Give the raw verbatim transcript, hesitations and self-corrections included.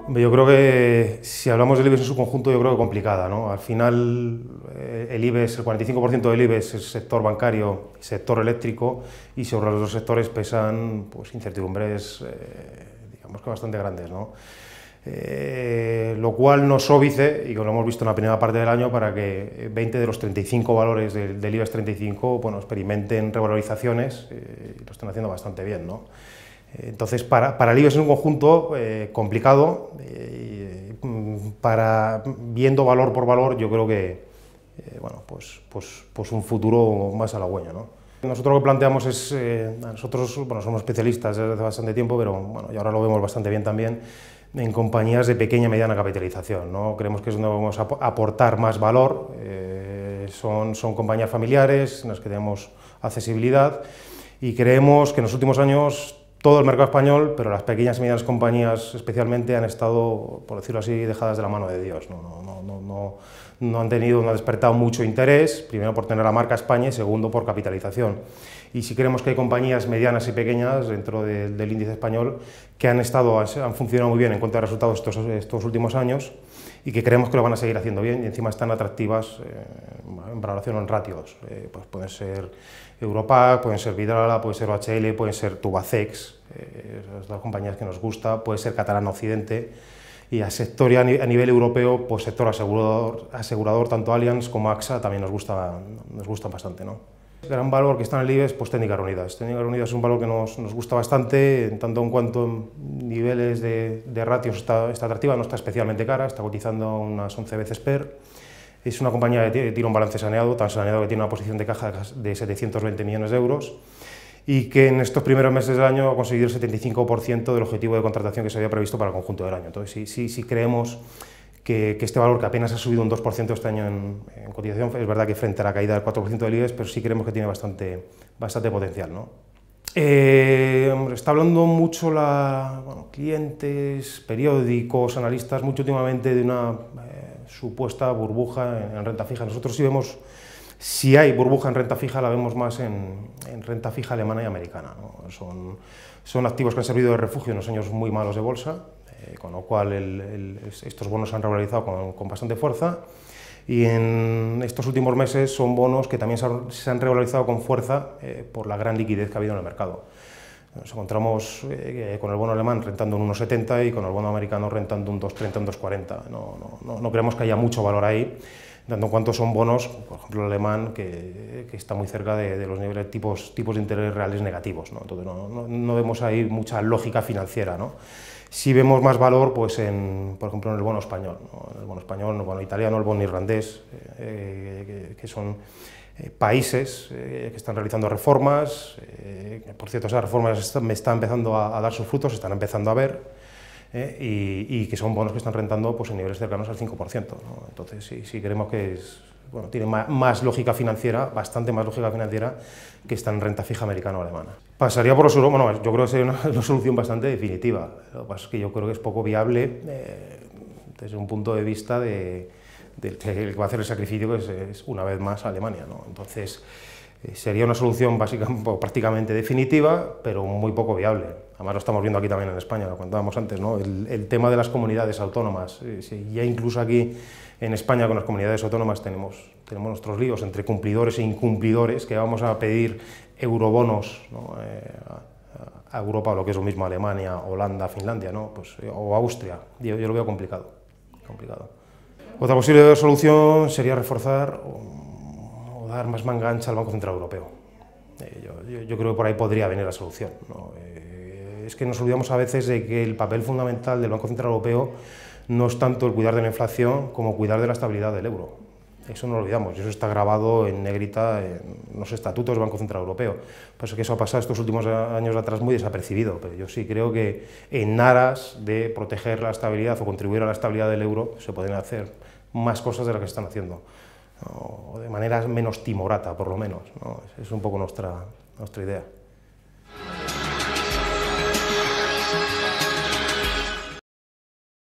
Yo creo que si hablamos del IBEX en su conjunto, yo creo que complicada, ¿no? Al final, eh, el IBEX, el cuarenta y cinco por ciento del IBEX es sector bancario y sector eléctrico, y sobre los dos sectores pesan pues, incertidumbres, eh, digamos que bastante grandes, ¿no? Eh, lo cual nos óbice, y que lo hemos visto en la primera parte del año, para que veinte de los treinta y cinco valores del, del IBEX treinta y cinco bueno, experimenten revalorizaciones, eh, y lo están haciendo bastante bien, ¿no? Entonces, para, para el IBEX es un conjunto eh, complicado, eh, para, viendo valor por valor, yo creo que eh, bueno, pues, pues, pues un futuro más halagüeño, ¿no? Nosotros lo que planteamos es, eh, nosotros bueno, somos especialistas desde hace bastante tiempo, pero bueno, y ahora lo vemos bastante bien también, en compañías de pequeña y mediana capitalización, ¿no? Creemos que es donde vamos a aportar más valor, eh, son, son compañías familiares en las que tenemos accesibilidad, y creemos que en los últimos años todo el mercado español, pero las pequeñas y medianas compañías especialmente han estado, por decirlo así, dejadas de la mano de Dios. No, no, no, no, no han tenido, no han despertado mucho interés, primero por tener la marca España y segundo por capitalización. Y sí creemos que hay compañías medianas y pequeñas dentro de, del índice español que han, estado, han funcionado muy bien en cuanto a resultados estos, estos últimos años, y que creemos que lo van a seguir haciendo bien, y encima están atractivas eh, en valoración o en ratios. Eh, pues pueden ser Europac, pueden ser Vidrala, puede ser O H L, pueden ser Tubacex, eh, esas dos compañías que nos gusta, puede ser Catalana Occidente, y a sector y a nivel europeo, pues sector asegurador, asegurador tanto Allianz como AXA también nos gusta, nos gustan bastante, ¿no? El gran valor que está en el IBEX, pues Técnicas Reunidas. Técnicas Reunidas es un valor que nos, nos gusta bastante, en tanto en cuanto en niveles de, de ratios está, está atractiva, no está especialmente cara, está cotizando unas once veces P E R. Es una compañía que tiene un balance saneado, tan saneado que tiene una posición de caja de setecientos veinte millones de euros, y que en estos primeros meses del año ha conseguido el setenta y cinco por ciento del objetivo de contratación que se había previsto para el conjunto del año. Entonces, sí, sí, sí creemos que, que este valor, que apenas ha subido un dos por ciento este año en, en cotización, es verdad que frente a la caída del cuatro por ciento del IBEX, pero sí creemos que tiene bastante, bastante potencial, ¿no? Eh, está hablando mucho la, bueno, clientes, periódicos, analistas, mucho últimamente de una eh, supuesta burbuja en, en renta fija. Nosotros sí vemos, si hay burbuja en renta fija, la vemos más en, en renta fija alemana y americana, ¿no? Son, son activos que han servido de refugio en los años muy malos de bolsa, eh, con lo cual el, el, estos bonos se han revalorizado con, con bastante fuerza, y en estos últimos meses son bonos que también se han, se han revalorizado con fuerza eh, por la gran liquidez que ha habido en el mercado. Nos encontramos eh, con el bono alemán rentando un uno setenta y con el bono americano rentando un dos treinta, un dos cuarenta. No, no, no, no creemos que haya mucho valor ahí, dando en cuanto son bonos, por ejemplo el alemán, que, que está muy cerca de, de los niveles, tipos, tipos de interés reales negativos, ¿no? Entonces no, no, no vemos ahí mucha lógica financiera, ¿no? Sí vemos más valor, pues, en, por ejemplo, en el bono español, ¿no? En el bono español, el bono italiano, el bono irlandés, eh, que, que son eh, países eh, que están realizando reformas, eh, que, por cierto, esas reformas están, están empezando a, a dar sus frutos, se están empezando a ver, eh, y, y que son bonos que están rentando pues, en niveles cercanos al cinco por ciento, ¿no? Entonces sí, sí creemos que es, bueno, tiene más, más lógica financiera, bastante más lógica financiera que está en renta fija americana o alemana. Pasaría por los euros, bueno, yo creo que sería una, una solución bastante definitiva. Lo que pasa es que yo creo que es poco viable eh, desde un punto de vista de, de que va a hacer el sacrificio, que es, es una vez más Alemania, ¿no? Entonces eh, sería una solución básicamente, prácticamente definitiva, pero muy poco viable. Además lo estamos viendo aquí también en España, lo contábamos antes, ¿no? El, el tema de las comunidades autónomas, eh, si ya incluso aquí en España con las comunidades autónomas tenemos, tenemos nuestros líos entre cumplidores e incumplidores, que vamos a pedir eurobonos, ¿no? eh, a, a Europa, lo que es lo mismo Alemania, Holanda, Finlandia, ¿no? Pues, eh, o Austria. Yo, yo lo veo complicado, complicado. Otra posible solución sería reforzar o, o dar más manga ancha al Banco Central Europeo. Eh, yo, yo, yo creo que por ahí podría venir la solución, ¿no? Eh, es que nos olvidamos a veces de que el papel fundamental del Banco Central Europeo no es tanto el cuidar de la inflación como cuidar de la estabilidad del euro. Eso no lo olvidamos, y eso está grabado en negrita en los estatutos del Banco Central Europeo. Por eso que eso ha pasado estos últimos años atrás muy desapercibido, pero yo sí creo que en aras de proteger la estabilidad o contribuir a la estabilidad del euro se pueden hacer más cosas de las que se están haciendo, ¿no? O de manera menos timorata, por lo menos, ¿no? Es un poco nuestra, nuestra idea.